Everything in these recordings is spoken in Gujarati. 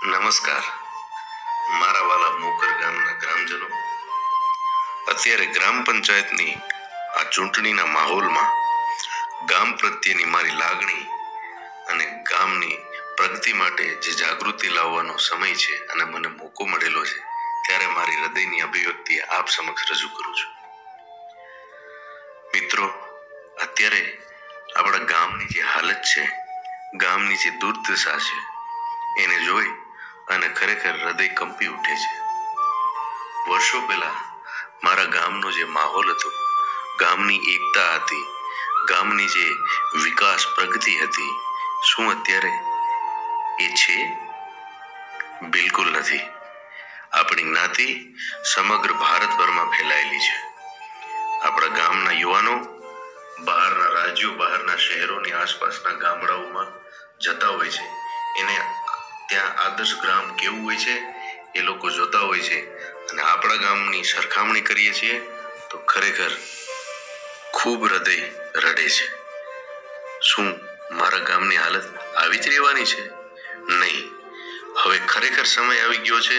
નમસ્કાર મારા વાલા મોકર ગામના ગ્રામજનો। અત્યારે ગ્રામ પંચાયતની આ ચૂંટણીના માહોલમાં ગામ પ્રત્યેની મારી લાગણી અને ગામની પ્રગતિ માટે જે જાગૃતિ લાવવાનો સમય છે અને મને મોકો મળેલો છે ત્યારે મારી હૃદયની અભિવ્યક્તિ આપ સમક્ષ રજૂ કરું છું। મિત્રો, અત્યારે આપણા ગામની જે હાલત છે, ગામની જે દુર્દશા છે, એને જોઈ અને ખરેખર હૃદય કંપી ઉઠે છે। વર્ષો પહેલા મારા ગામનો જે માહોલ હતો, ગામની એકતા હતી, ગામની જે વિકાસ પ્રગતિ હતી, શું અત્યારે એ છે? બિલકુલ નથી। આપણી જ્ઞાતિ સમગ્ર ભારતભરમાં ફેલાયેલી છે। આપણા ગામના યુવાનો બહારના રાજ્યો, બહારના શહેરોની આસપાસના ગામડાઓમાં જતા હોય છે, એને ત્યાં આદર્શ ગ્રામ કેવું હોય છે એ લોકો જોતા હોય છે, અને આપણા ગામની સરખામણી કરીએ છીએ તો ખરેખર ખૂબ હૃદય રડે છે। શું મારા ગામની હાલત આવી જ રહેવાની છે? નહીં, હવે ખરેખર સમય આવી ગયો છે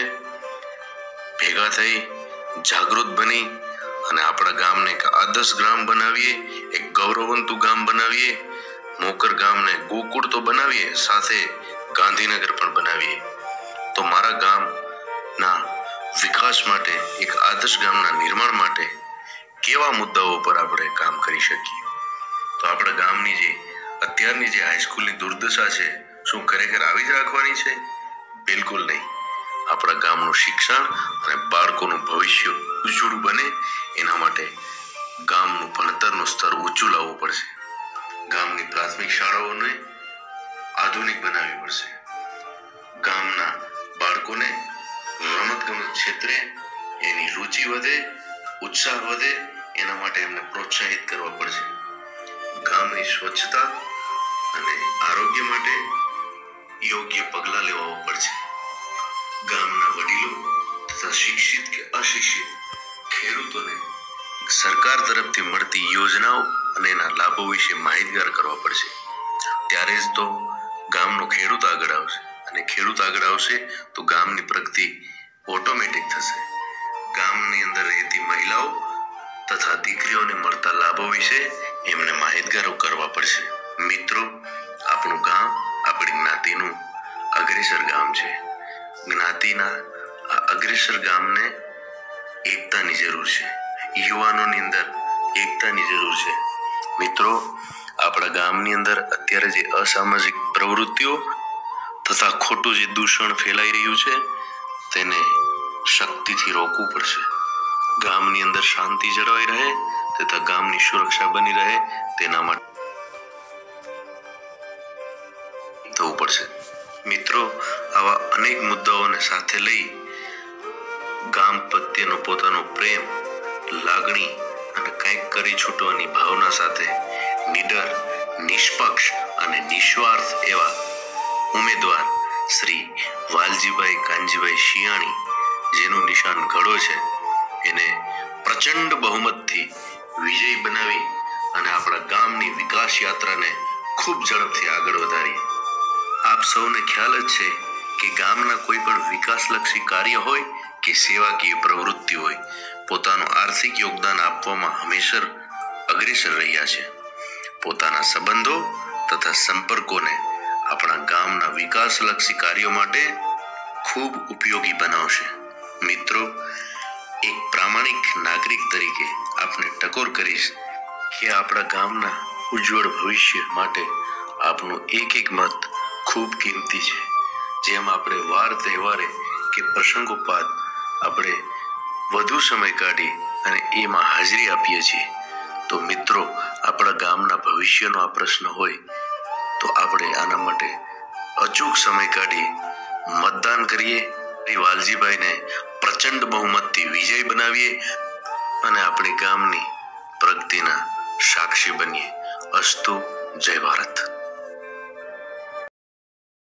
ભેગા થઈ, જાગૃત બની અને આપણા ગામને એક આદર્શ ગ્રામ બનાવીએ, એક ગૌરવવંતુ ગામ બનાવીએ। મોકર ગામને ગોકુળ તો બનાવીએ, સાથે ગાંધીનગર પણ બનાવીએ, તો મારા ગામના વિકાસ માટે, એક આદર્શ ગામના નિર્માણ માટે કેવા મુદ્દાઓ પર આપણે કામ કરી શકીએ? તો આપણા ગામની જે અત્યારની જે હાઈસ્કૂલની દુર્દશા છે, શું ખરેખર આવી જ રાખવાની છે? બિલકુલ નહીં। આપણા ગામનું શિક્ષણ અને બાળકોનું ભવિષ્ય ઉજ્જવળ બને એના માટે ગામનું ભણતરનું સ્તર ઊંચું લાવવું પડશે। ગામની પ્રાથમિક શાળાઓને આધુનિક બનાવવી પડશે। ગામના બાળકોને રમતગમત ક્ષેત્રે એની રુચિ વધે, ઉત્સાહ વધે, એના માટે એમને પ્રોત્સાહિત કરવા પડશે। ગામની સ્વચ્છતા અને આરોગ્ય માટે યોગ્ય પગલાં લેવા પડશે। ગામના વડીલો તથા શિક્ષિત કે અશિક્ષિત ખેડૂતોને સરકાર તરફથી મળતી યોજનાઓ અને એના લાભો વિશે માહિતગાર કરવા પડશે। ત્યારે જ તો ગામનો ખેડૂત આગળ આવશે, અને ખેડૂત આગળ આવશે તો ગામની પ્રગતિ ઓટોમેટિક થશે। ગામની અંદર રહેતી મહિલાઓ તથા દીકરીઓને મળતા લાભો વિશે એમને માહિતગાર કરવા પડશે। મિત્રો, આપણું ગામ આપણી જ્ઞાતિનું અગ્રેસર ગામ છે। જ્ઞાતિના આ અગ્રેસર ગામને એકતાની જરૂર છે, યુવાનોની અંદર એકતાની જરૂર છે। મિત્રો, આપણા ગામની અંદર અત્યારે જે અસામાજિક પ્રવૃત્તિઓ તથા ખોટું જે દૂષણ ફેલાઈ રહ્યું છે તેને શક્તિથી રોકવું પડશે। ગામની અંદર શાંતિ જળવાઈ રહે તથા ગામની સુરક્ષા બની રહે તેના માટે થવું પડશે। મિત્રો, આવા અનેક મુદ્દાઓને સાથે લઈ ગામ પ્રત્યેનો પોતાનો પ્રેમ, લાગણી અને કંઈક કરી છૂટવાની ભાવના સાથે નિડર, નિષ્પક્ષ અને નિસ્વાર્થ એવા ઉમેદવાર શ્રી વાલજીભાઈ કાનજીભાઈ શિયાણી, જેનું નિશાન ઘડો છે, એને પ્રચંડ બહુમતથી વિજય બનાવી અને આપણા ગામની વિકાસ યાત્રાને ખૂબ ઝડપથી આગળ વધારીએ। આપ સૌને ખ્યાલ જ છે કે ગામના કોઈ પણ વિકાસલક્ષી કાર્ય હોય કે સેવાકીય પ્રવૃત્તિ હોય, પોતાનું આર્થિક યોગદાન આપવામાં હંમેશા અગ્રેસર રહ્યા છે। પોતાના સંબંધો તથા સંપર્કોને આપણા ગામના વિકાસલક્ષી કાર્યો માટે ખૂબ ઉપયોગી બનાવશે। મિત્રો, એક પ્રામાણિક નાગરિક તરીકે આપને ટકોર કરીશ કે આપણા ગામના ઉજ્જવળ ભવિષ્ય માટે આપનું એક એક મત ખૂબ કિંમતી છે। જેમ આપણે વાર તહેવારે કે પ્રસંગોપાત આપણે વધુ સમય કાઢી અને એમાં હાજરી આપીએ છીએ, તો મિત્રો, આપણા ગામના ભવિષ્યનો આ પ્રશ્ન હોય તો આપણે આના માટે અચૂક સમય કાઢી મતદાન કરીએ, વાલજીભાઈને પ્રચંડ બહુમતથી વિજય બનાવીએ અને આપણી ગામની પ્રગતિના સાક્ષી બનીએ। અસ્તુ, જય ભારત।